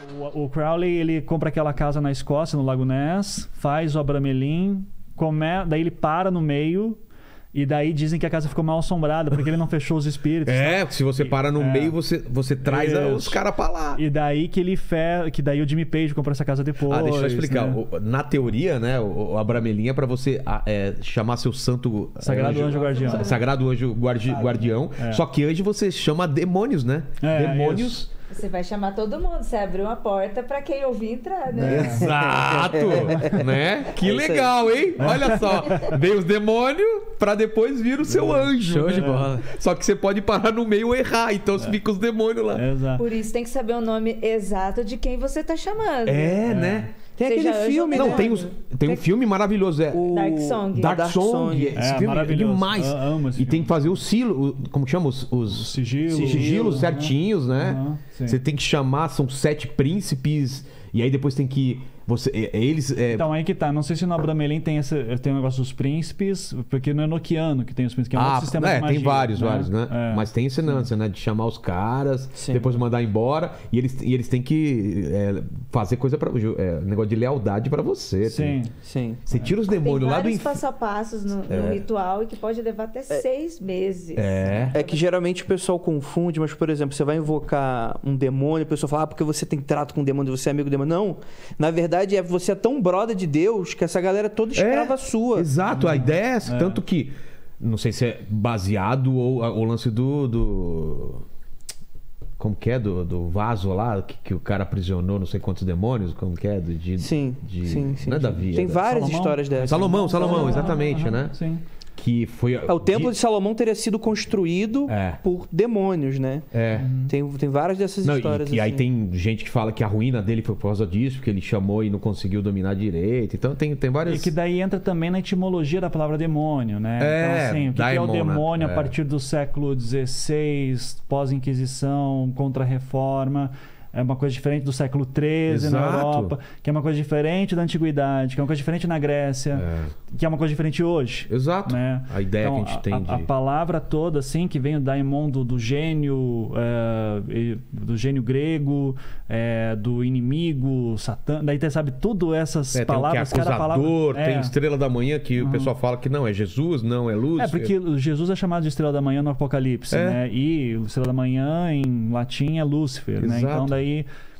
O Crowley, ele compra aquela casa na Escócia, no Lago Ness, faz o Abramelin, daí ele para no meio, e daí dizem que a casa ficou mal assombrada, porque ele não fechou os espíritos. Se você para no meio, você traz os caras pra lá. E daí que daí o Jimmy Page comprou essa casa depois. Deixa eu explicar. Né? Na teoria, né, o Abramelin é pra você chamar seu santo... Sagrado Anjo Guardião. Sagrado Anjo Guardião. Só que anjo você chama demônios, né? Demônios... Isso. Você vai chamar todo mundo, você abriu uma porta pra quem ouvir entrar, né? Exato! Né? Que legal, hein? Olha só. Vem os demônios pra depois vir o seu anjo. Show de bola. Só que você pode parar no meio e errar, então fica os demônios lá. Exato. Por isso tem que saber o nome exato de quem você tá chamando. Né? Tem aquele filme, Não, né? tem um filme maravilhoso. O Dark Song. Dark Song. Esse filme é maravilhoso. demais. Amo esse E tem filme. que fazer o silo, como que chama? Os sigilos certinhos, né? Você tem que chamar, são 7 príncipes, e aí depois tem que... eles... Então, aí que tá. Não sei se no Abramelin tem um negócio dos príncipes, porque no Enochiano que tem os príncipes, que é um outro sistema de magia. Tem vários, né? É. Mas tem esse lance, né? De chamar os caras, depois mandar embora, e eles têm que fazer coisa pra... negócio de lealdade pra você. Sim. Você tira os Tem demônios lá do vários inferno. passo a passos no ritual e que pode levar até 6 meses. É que geralmente o pessoal confunde, mas, por exemplo, você vai invocar um demônio, a pessoa fala, porque você tem trato com o demônio, você é amigo do demônio. Não, na verdade, você é tão brother de Deus que essa galera é toda escrava sua. Exato, a ideia é essa. Tanto que, não sei se é baseado ou o lance do... Como que é? Do vaso lá, que o cara aprisionou não sei quantos demônios, como que é? Sim. Não é Davi. Tem várias histórias dessas. Salomão, exatamente, né? Sim. Que foi... O templo de Salomão teria sido construído por demônios, né? Tem várias dessas histórias. E aí tem gente que fala que a ruína dele foi por causa disso, porque ele chamou e não conseguiu dominar direito. Então tem várias... E que daí entra também na etimologia da palavra demônio, né? Então, assim, o que é o demônio a partir do século XVI, pós-Inquisição, contra-reforma? É uma coisa diferente do século XIII na Europa, que é uma coisa diferente da Antiguidade, que é uma coisa diferente na Grécia, que é uma coisa diferente hoje. Exato. Né? A ideia então, que a gente tem a palavra toda, assim, que vem do daimon, do gênio grego, do inimigo, Satã, daí sabe, tudo essas palavras. Tem o que é acusador, palavra, tem estrela da manhã, que o pessoal fala que não, é Jesus, não, é luz. Porque Jesus é chamado de estrela da manhã no Apocalipse, né? E estrela da manhã em latim é Lúcifer, né? Então daí